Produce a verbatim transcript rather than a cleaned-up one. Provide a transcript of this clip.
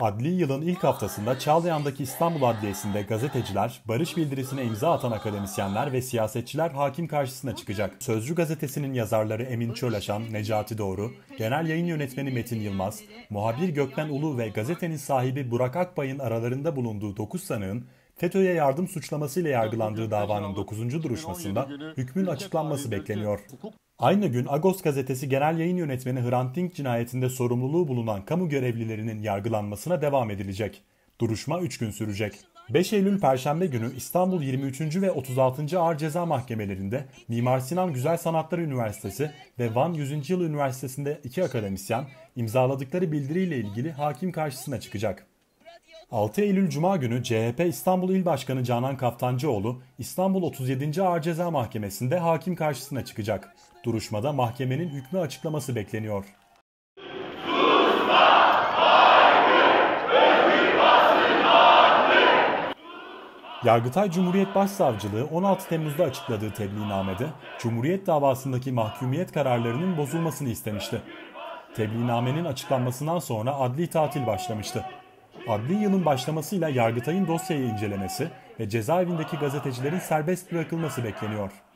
Adli yılın ilk haftasında Çağlayan'daki İstanbul Adliyesi'nde gazeteciler, barış bildirisine imza atan akademisyenler ve siyasetçiler hakim karşısına çıkacak. Sözcü gazetesinin yazarları Emin Çölaşan, Necati Doğru, genel yayın yönetmeni Metin Yılmaz, muhabir Gökmen Ulu ve gazetenin sahibi Burak Akbay'ın aralarında bulunduğu dokuz sanığın FETÖ'ye yardım suçlamasıyla yargılandığı davanın dokuzuncu duruşmasında hükmün açıklanması bekleniyor. Aynı gün Agos gazetesi genel yayın yönetmeni Hrant Dink cinayetinde sorumluluğu bulunan kamu görevlilerinin yargılanmasına devam edilecek. Duruşma üç gün sürecek. beş Eylül Perşembe günü İstanbul yirmi üçüncü ve otuz altıncı Ağır Ceza Mahkemelerinde Mimar Sinan Güzel Sanatlar Üniversitesi ve Van yüzüncü Yıl Üniversitesi'nde iki akademisyen imzaladıkları bildiriyle ilgili hakim karşısına çıkacak. altı Eylül Cuma günü C H P İstanbul İl Başkanı Canan Kaftancıoğlu İstanbul otuz yedinci Ağır Ceza Mahkemesi'nde hakim karşısına çıkacak. Duruşmada mahkemenin hükmü açıklaması bekleniyor. Yargıtay Cumhuriyet Başsavcılığı on altı Temmuz'da açıkladığı tebliğnamede Cumhuriyet davasındaki mahkumiyet kararlarının bozulmasını istemişti. Tebliğnamenin açıklanmasından sonra adli tatil başlamıştı. Adli yılın başlamasıyla Yargıtay'ın dosyayı incelemesi ve cezaevindeki gazetecilerin serbest bırakılması bekleniyor.